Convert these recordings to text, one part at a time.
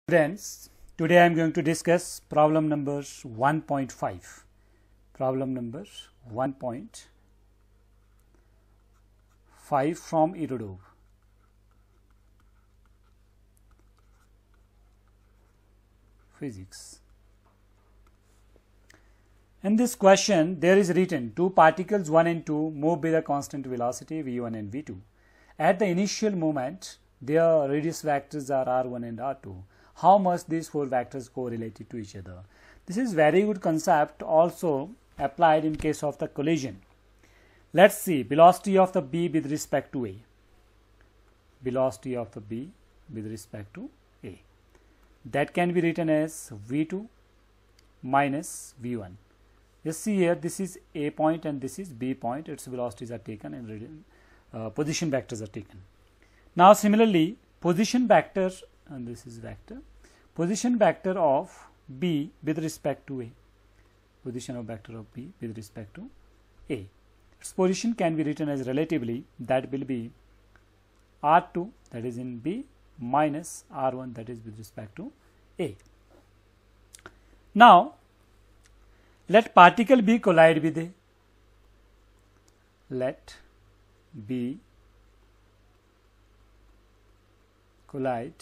Friends, today I am going to discuss problem number 1.5. Problem number 1.5 from Erudove. Physics. In this question, there is written two particles 1 and 2 move with a constant velocity v1 and v2. At the initial moment, their radius vectors are r1 and r2. How much these four vectors correlated to each other? This is very good concept also applied in case of the collision. Let's see velocity of the B with respect to A. Velocity of the B with respect to A. That can be written as V2 minus V1. Just see here, this is A point and this is B point. Its velocities are taken and position vectors are taken. Now similarly, position vector, and this is vector, position vector of B with respect to A. Position of vector of B with respect to A. Its position can be written as relatively, that will be R2, that is in B, minus R1, that is with respect to A. Now, let particle B collide with A. Let B collide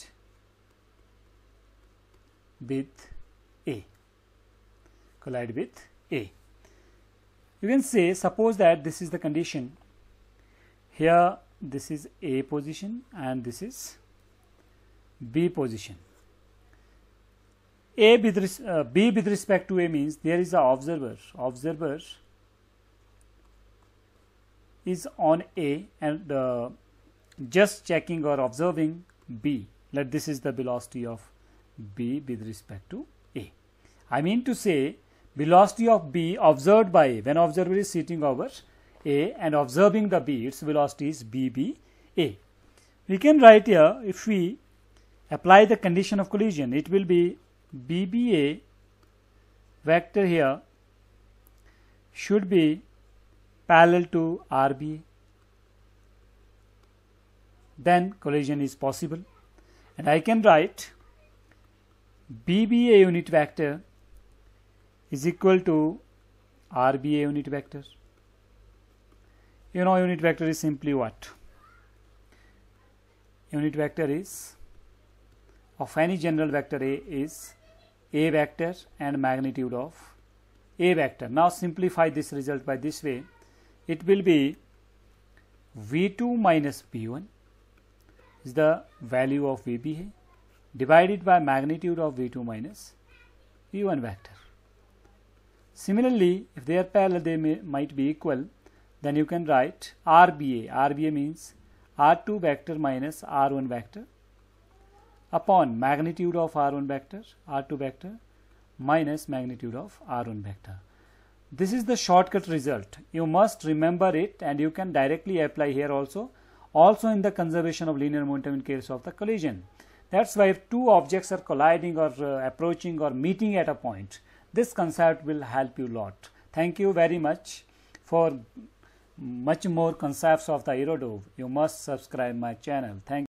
with A. Collide with A. You can say, suppose that this is the condition. Here this is A position and this is B position. B with respect to A means there is an observer. Observer is on A and just checking or observing B. Let this is the velocity of B with respect to A. I mean to say velocity of B observed by A. When observer is sitting over A and observing the B, its velocity is BBA. We can write here, if we apply the condition of collision, it will be BBA vector here should be parallel to RBA. Then collision is possible, and I can write BBA unit vector is equal to RBA unit vector. You know, unit vector is simply what? Unit vector is of any general vector A is A vector and magnitude of A vector. Now simplify this result by this way. It will be V2 minus V1 is the value of VBA divided by magnitude of V2 minus V1 vector. Similarly, if they are parallel, they might be equal. Then you can write RBA. RBA means R2 vector minus R1 vector upon magnitude of R1 vector, R2 vector minus magnitude of R1 vector. This is the shortcut result. You must remember it, and you can directly apply here also in the conservation of linear momentum in case of the collision. That's why if two objects are colliding or approaching or meeting at a point, this concept will help you a lot. Thank you very much. For much more concepts of the Erudove, you must subscribe my channel. Thank you.